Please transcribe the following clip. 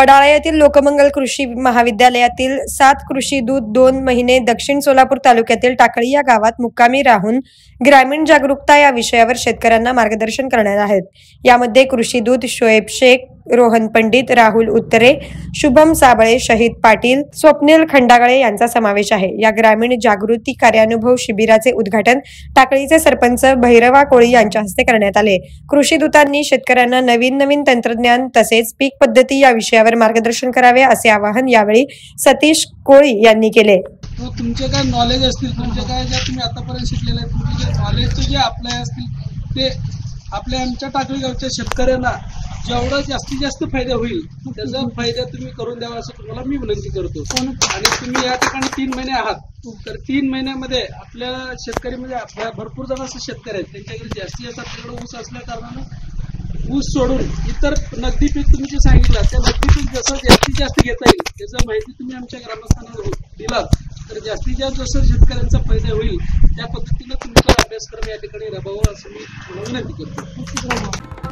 वडाळा येथील लोकमंगल कृषी महाविद्यालयातील 7 कृषी दूत 2 महिने दक्षिण सोलापूर तालुक्यातील टाकळी या गावात मुक्कामी राहून ग्रामीण जागरूकता या विषयावर शेतकऱ्यांना मार्गदर्शन करणार आहेत। यामध्ये कृषी दूत शोएब शेख, रोहन पंडित, राहुल उत्तरे, शुभम साबळे, शहीद पाटील, स्वप्नील खंडागळे यांचा समावेश आहे। या ग्रामीण जागृती कार्यानुभव शिबिराचे उद्घाटन टाकळीचे सरपंच भैरवा कोळी यांच्या हस्ते करण्यात आले। कृषी दूतांनी शेतकऱ्यांना नवीन तंत्रज्ञान तसेच पीक पद्धती या विषयावर मार्गदर्शन करावे असे आवाहन यावेळी सतीश कोळी यांनी केले। तुमचे काय नॉलेज असतील, तुमचे काय जे तुम्ही आतापर्यंत शिकलेले आहेत, तुमचे जे नॉलेजचे जे अप्लाय असतील ते आपल्या आमच्या टाकळी गावच्या शेतकऱ्यांना जेवढा जास्तीत जास्त फायदा होईल त्याचा फायदा तुम्ही करून द्यावा असं तुम्हाला मी विनंती करतो। आणि तुम्ही या ठिकाणी 3 महिने आहात, तर 3 महिन्यामध्ये आपल्या शेतकरी म्हणजे भरपूर जण असे शेतकरी आहेत त्यांच्याकडे जास्तीत जास्त आपल्याकडे ऊस असल्या कारणानं ऊस सोडून इतर नगदी पीक तुम्ही जे सांगितलं त्या नगदी पीक जसं जास्तीत जास्त घेता येईल त्याचा माहिती तुम्ही आमच्या ग्रामस्थांना दिलात तर जास्तीत जास्त जसं शेतकऱ्यांचा फायदा होईल त्या पद्धतीनं तुमचा अभ्यासक्रम या ठिकाणी राबवावा असं मी विनंती करतो।